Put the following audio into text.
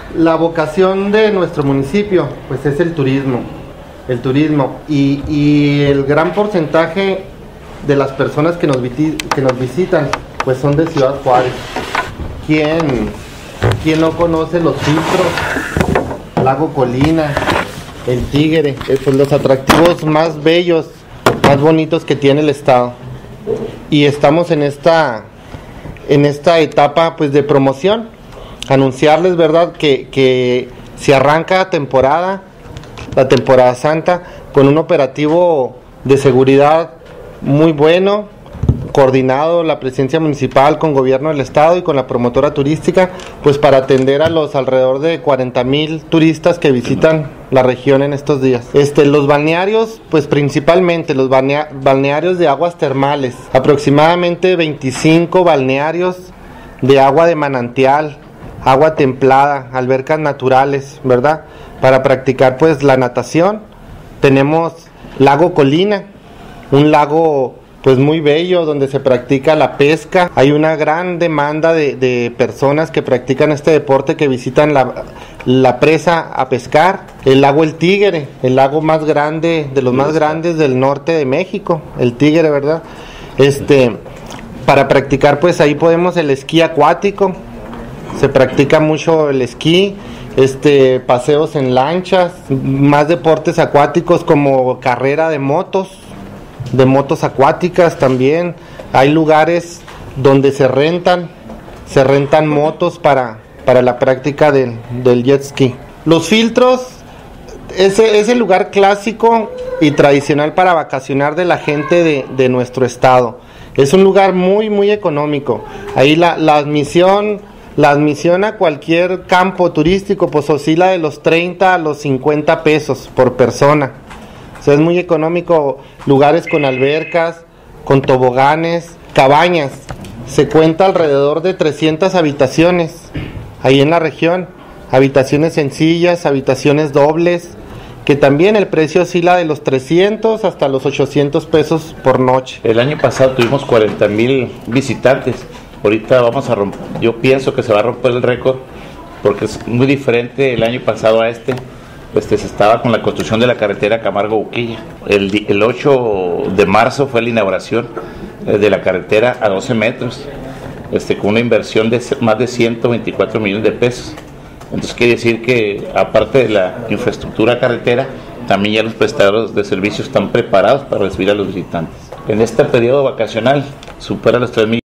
La vocación de nuestro municipio pues es el turismo y el gran porcentaje de las personas que nos visitan pues son de Ciudad Juárez. ¿Quién no conoce los filtros, Lago Colina, el Tigre, pues los atractivos más bellos, más bonitos que tiene el estado? Y estamos en esta etapa pues de promoción, anunciarles, verdad, que se arranca la temporada santa con un operativo de seguridad muy bueno, coordinado la presidencia municipal con gobierno del estado y con la promotora turística, pues para atender a los alrededor de 40,000 turistas que visitan la región en estos días. Los balnearios, pues principalmente los balnearios de aguas termales, aproximadamente 25 balnearios de agua de manantial, agua templada, albercas naturales, ¿verdad? Para practicar pues la natación. Tenemos Lago Colina, un lago pues muy bello donde se practica la pesca. Hay una gran demanda de personas que practican este deporte, que visitan la presa a pescar. El lago El Tigre, el lago más grande, de los más grandes del norte de México, el Tigre, ¿verdad? Para practicar pues ahí podemos el esquí acuático, se practica mucho el esquí, paseos en lanchas, más deportes acuáticos como carrera de motos acuáticas también. Hay lugares donde se rentan motos para la práctica del jet ski. Los filtros es el lugar clásico y tradicional para vacacionar de la gente de nuestro estado. Es un lugar muy muy económico. Ahí la admisión a cualquier campo turístico pues oscila de los 30 a los 50 pesos por persona. O sea, es muy económico. Lugares con albercas, con toboganes, cabañas. Se cuenta alrededor de 300 habitaciones ahí en la región. Habitaciones sencillas, habitaciones dobles, que también el precio oscila de los 300 hasta los 800 pesos por noche. El año pasado tuvimos 40,000 visitantes. Ahorita yo pienso que se va a romper el récord, porque es muy diferente el año pasado a este. Se estaba con la construcción de la carretera Camargo-Uquilla. El 8 de marzo fue la inauguración de la carretera a 12 metros, con una inversión de más de 124 millones de pesos. Entonces quiere decir que aparte de la infraestructura carretera, también ya los prestadores de servicios están preparados para recibir a los visitantes. En este periodo vacacional supera los 3 millones.